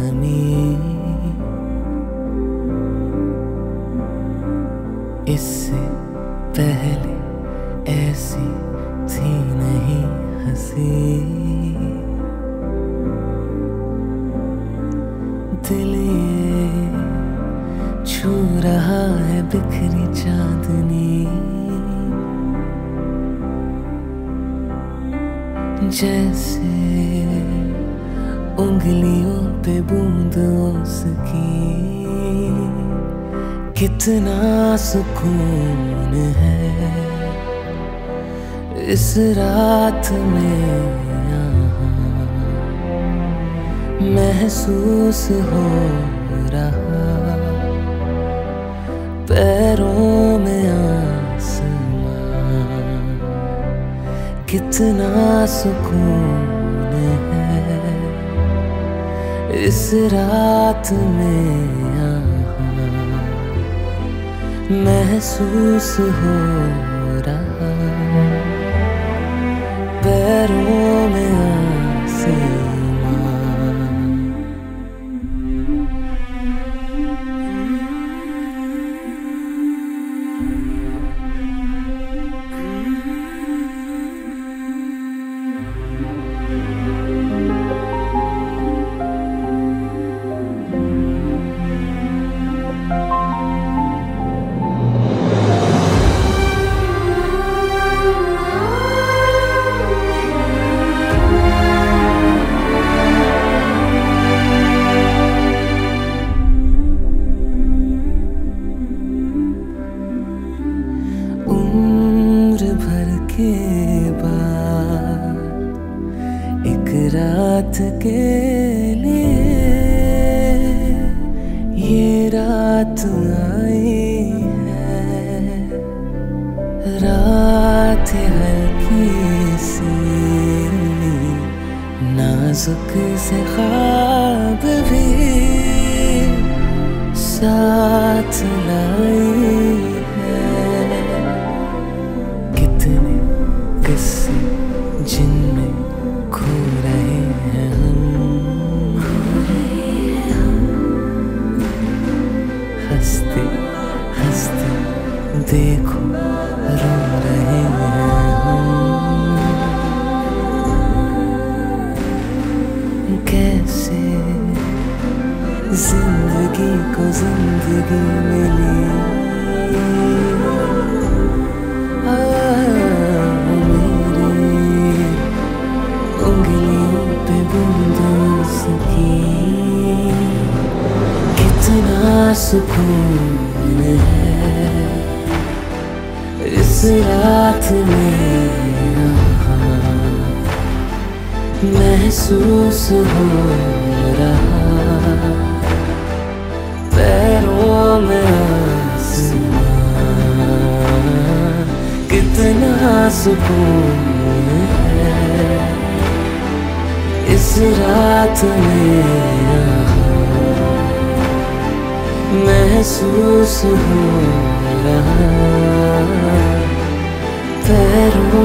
नमी, इससे पहले ऐसी थी नहीं हंसी। दिल ये छू रहा है बिखरी चांदनी, जैसे उंगलियों पे बूंद उसकी। कितना सुकून है इस रात में यहाँ, महसूस हो रहा पैरों में आसमां। कितना सुकून है इस रात में यहाँ, महसूस हो रहा पैरों में आसमां। के लिए ये रात आई है, रात हल्की सी नाजुक से ख्वाब भी साथ लाई है। कितने किस्से जिनमें खो रहे हैं हम, हंसते हंसते देखो रो रहे हैं हम। कैसे जिंदगी को जिंदगी मिली, उंगलियों पे बूंदों की। कितना सुकून है इस रात में यहाँ, महसूस हो रहा पैरों में आसमां। कितना सुकून इस रात में यहाँ, महसूस हो रहा पैरों